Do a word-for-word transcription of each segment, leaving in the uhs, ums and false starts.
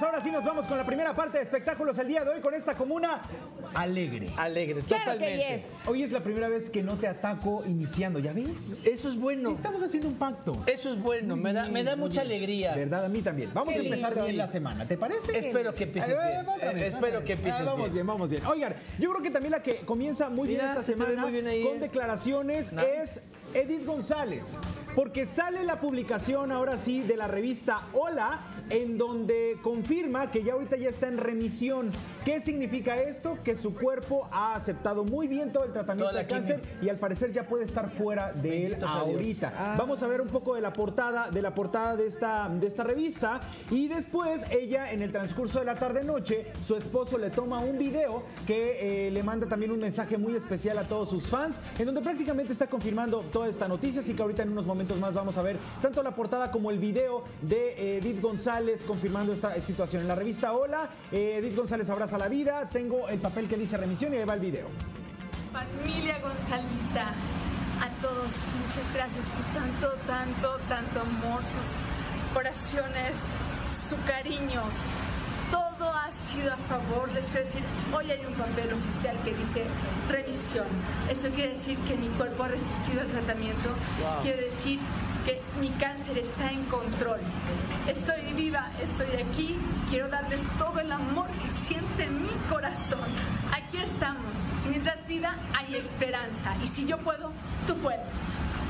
ahora sí nos vamos con la primera parte de espectáculos el día de hoy con esta comuna alegre. Alegre, Claro totalmente. que yes. Hoy es la primera vez que no te ataco iniciando, ¿ya ves? Eso es bueno. Estamos haciendo un pacto. Eso es bueno, me da, me da Muy mucha bien. alegría. ¿Verdad? A mí también. Vamos Sí, a empezar sí. bien la semana, ¿te parece? Espero que empieces Eh, bien. otra vez, Eh, otra Espero vez. que empieces Ah, Vamos bien. bien, vamos bien. Oigan, yo creo que también la que comienza muy bien Mira, esta se te ve semana muy bien ahí, con eh. declaraciones Nice. es Edith González. Porque sale la publicación ahora sí de la revista Hola, en donde confirma que ya ahorita ya está en remisión. ¿Qué significa esto? Que su cuerpo ha aceptado muy bien todo el tratamiento Toda la de cáncer quimio. y al parecer ya puede estar fuera de él Bendito sea Dios. ahorita. Ah. Vamos a ver un poco de la portada, de la portada de esta, de esta revista. Y después ella, en el transcurso de la tarde-noche, su esposo le toma un video que eh, le manda también un mensaje muy especial a todos sus fans, en donde prácticamente está confirmando toda esta noticia. Así que ahorita en unos momentos más vamos a ver tanto la portada como el video de eh, Edith González confirmando esta situación. En la revista Hola, eh, Edith González abraza la vida. Tengo el papel que dice remisión y ahí va el video. Familia Gonzalita, a todos muchas gracias por tanto, tanto, tanto amor, sus oraciones, su cariño. Todo ha sido a favor. Les quiero decir, hoy hay un papel oficial que dice remisión. Eso quiere decir que mi cuerpo ha resistido al tratamiento. Wow. Quiere decir que mi cáncer está en control. Estoy viva, estoy aquí. Quiero darles todo el amor que siente mi corazón. Aquí estamos. Mientras vida hay esperanza. Y si yo puedo, tú puedes.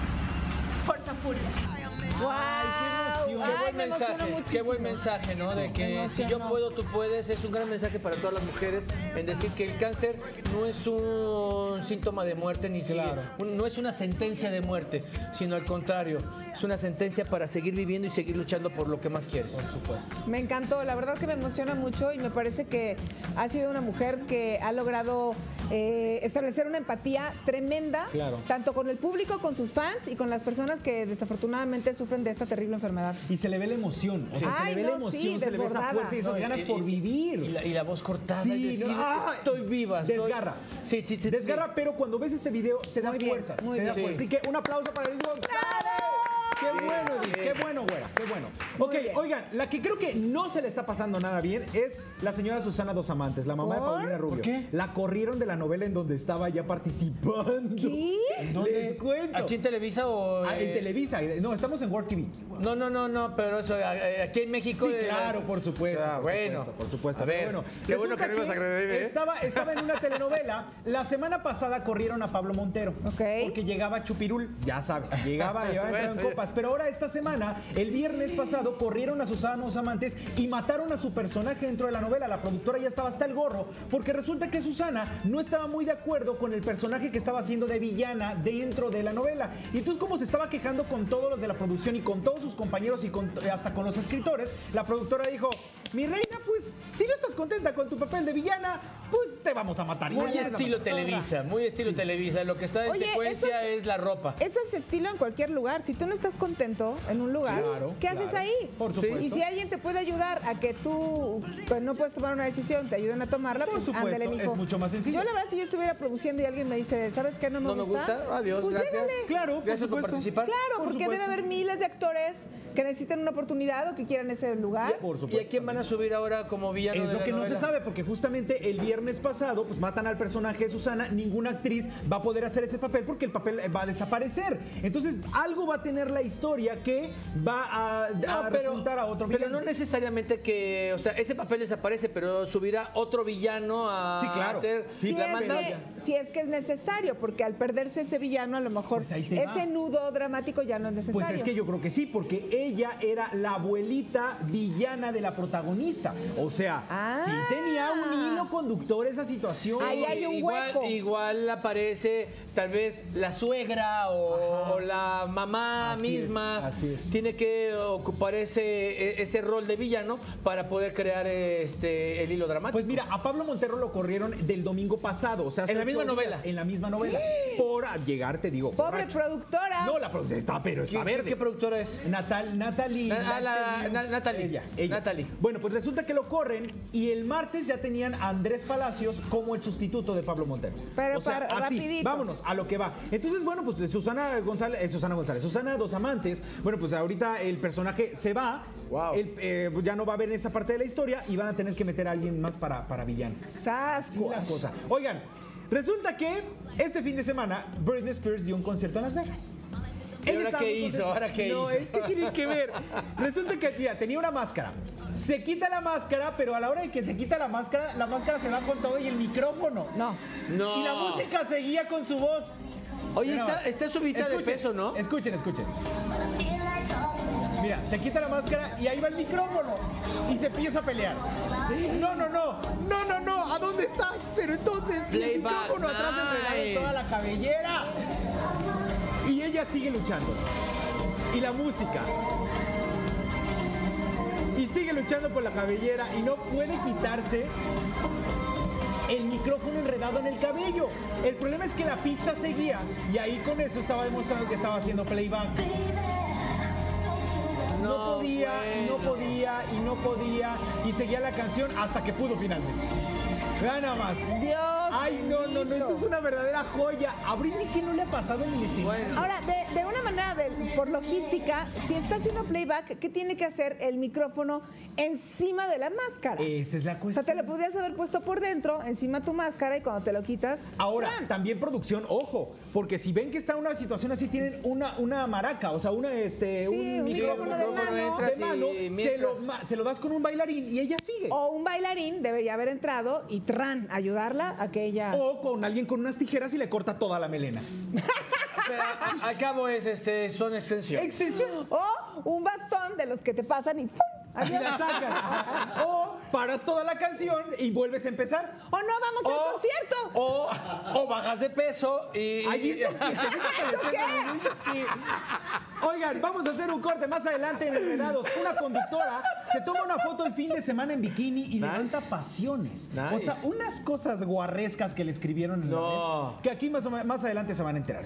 Fuerza, furia. ¡Wow! qué emoción. Qué Ay, buen me emocionó mensaje, qué muchísimo. buen mensaje, ¿no? De Me que si yo emocionó. puedo, tú puedes. Es un gran mensaje para todas las mujeres en decir que el cáncer no es un síntoma de muerte, ni siquiera, Claro. un- no es una sentencia de muerte, sino al contrario, es una sentencia para seguir viviendo y seguir luchando por lo que más quieres. Por supuesto. Me encantó, la verdad que me emociona mucho y me parece que ha sido una mujer que ha logrado eh, establecer una empatía tremenda, Claro. tanto con el público, con sus fans y con las personas que desafortunadamente sufren de esta terrible enfermedad. Y se le ve la emoción, o sea, se Ay, le ve la no, emoción, sí, se le ve esa desbordada. fuerza y esas No, ganas y- por y- vivir. Y la, y la voz cortada Sí, y decir, no, ah, estoy viva. estoy- Desgarra. Sí, sí, sí. Desgarra, sí. pero cuando ves este video te da Muy bien, fuerzas. muy te da bien. fuerza. Sí. Así que un aplauso para Edith González. Qué bueno, Edith, qué bueno, güera, qué bueno. Muy Ok, bien. oigan, la que creo que no se le está pasando nada bien es la señora Susana Dos Amantes, la mamá de ¿Por? Paulina Rubio. ¿Por qué? La corrieron de la novela en donde estaba ya participando. ¿Qué? ¿Dónde? Les cuento. ¿Aquí en Televisa o...? Ah, en eh, Televisa. No, estamos en World T V. No, no, no, no, pero eso, eh, aquí en México... Sí, eh, claro, por supuesto. Ah, por bueno. supuesto, por supuesto. A ver, Pero qué bueno resulta que no ibas a agredir, ¿eh? Estaba, estaba en una telenovela. La semana pasada corrieron a Pablo Montero. Ok. Porque llegaba Chupirul, ya sabes, llegaba, llegaba a entrar en Bueno. copas. Pero ahora esta semana, el viernes pasado, corrieron a Susana Dos Amantes y mataron a su personaje dentro de la novela. La productora ya estaba hasta el gorro, porque resulta que Susana no estaba muy de acuerdo con el personaje que estaba haciendo de villana dentro de la novela. Y entonces, como se estaba quejando con todos los de la producción y con todos sus compañeros y con, hasta con los escritores, la productora dijo: mi reina, pues, si no estás contenta con tu papel de villana, pues te vamos a matar. Y Muy ya es la estilo productora. Televisa, muy estilo Televisa. Lo que está en Oye, secuencia eso es- es la ropa. Eso es estilo en cualquier lugar. Si tú no estás contento en un lugar, Claro, ¿qué haces claro. ahí? Por supuesto. Y si alguien te puede ayudar a que tú pues, no puedes tomar una decisión, te ayuden a tomarla, Por pues supuesto, ándale, mijo. es mucho más sencillo. Yo la verdad, si yo estuviera produciendo y alguien me dice, ¿sabes qué? No me ¿No me gusta? Adiós, pues gracias. llégale. Claro, por Gracias por supuesto. participar. Claro, Por porque supuesto. debe haber miles de actores que necesiten una oportunidad o que quieran ese lugar. Por ¿Y supuesto. a quién van a subir ahora como villano Es de lo la que no se novela? sabe, porque justamente el viernes pasado pues matan al personaje de Susana, ninguna actriz va a poder hacer ese papel porque el papel va a desaparecer. Entonces algo va a tener la historia que va a, a No, pero, repuntar a otro pero villano. no necesariamente que, o sea, ese papel desaparece, pero subirá otro villano a Sí, claro. hacer Sí, Si la es, manda. que, si es que es necesario, porque al perderse ese villano, a lo mejor Pues ahí te va. ese nudo dramático ya no es necesario. Pues es que yo creo que sí, porque ella era la abuelita villana de la protagonista. O sea, Ah. sí tenía un hilo conductor esa situación. Ahí hay un igual, hueco. igual aparece tal vez la suegra o, o la mamá Así misma. es, así es. Tiene que ocupar ese, ese rol de villano para poder crear este el hilo dramático. Pues mira, a Pablo Montero lo corrieron del domingo pasado. O sea, hace En la misma ocho días, novela. En la misma novela. Por llegar, te digo. Pobre borracho. productora. No, la productora está, pero está ¿Qué, verde. ¿Qué productora es? Natal, Natalie. Na- ah, la- Natalie Na- Natalie. Ella, ella. Natalie. Bueno, pues resulta que lo corren y el martes ya tenían a Andrés Palacios como el sustituto de Pablo Montero. Pero o sea, para- así, rapidito. vámonos a lo que va. Entonces, bueno, pues Susana González, eh, Susana González, Susana Dos Amantes, bueno, pues ahorita el personaje se va Wow. Él, eh, ya no va a haber esa parte de la historia y van a tener que meter a alguien más para, para villano. Así la cosa. Oigan, resulta que este fin de semana Britney Spears dio un concierto en Las Vegas. ¿Y ahora qué hizo? ¿Ahora qué no, hizo? es que tienen que ver. Resulta que, mira, tenía una máscara. Se quita la máscara, pero a la hora de que se quita la máscara, la máscara se va con todo y el micrófono. No. No. Y la música seguía con su voz. Oye, Mira está, más. está subida de Escuchen, peso, ¿no? Escuchen, escuchen. Mira, se quita la máscara y ahí va el micrófono y se empieza a pelear. No, no, no, no, no, no, ¿a dónde estás? Pero entonces y el Playback, micrófono atrás enredado en toda la cabellera. Y ella sigue luchando. Y la música. Y sigue luchando con la cabellera y no puede quitarse el micrófono enredado en el cabello. El problema es que la pista seguía y ahí con eso estaba demostrando que estaba haciendo playback. No, No, podía, y no bueno. podía, y no podía, y seguía la canción hasta que pudo finalmente. Vean nada más. Dios. Ay, no, no, no, esto es una verdadera joya. A Britney, ¿qué no le ha pasado en el escenario? Bueno. Ahora, de, de una manera, de, por logística, si está haciendo playback, ¿qué tiene que hacer el micrófono encima de la máscara? Esa es la O sea, cuestión. te lo podrías haber puesto por dentro, encima de tu máscara, y cuando te lo quitas... Ahora, ¡pam! también producción, ojo, porque si ven que está en una situación así, tienen una, una maraca, o sea, una, este, Sí, un un micrófono micrófono de de mano. mano, y se, mientras- lo, ma- se lo das con un bailarín y ella sigue. O un bailarín debería haber entrado y tran, ayudarla a que ella... O con alguien con unas tijeras y le corta toda la melena. Pero, a- al cabo es, este, son extensiones. Extensiones. O un bastón de los que te pasan y ¡fum! Y la sacas. O paras toda la canción y vuelves a empezar. ¡O no vamos O- al concierto! O, o bajas de peso y... Ahí hizo que- que- hizo que- Oigan, vamos a hacer un corte más adelante en Enredados. Una conductora se toma una foto el fin de semana en bikini y Nice. levanta pasiones. Nice. O sea, unas cosas guarrescas que le escribieron en No. la red, que aquí más, o me- más adelante se van a enterar.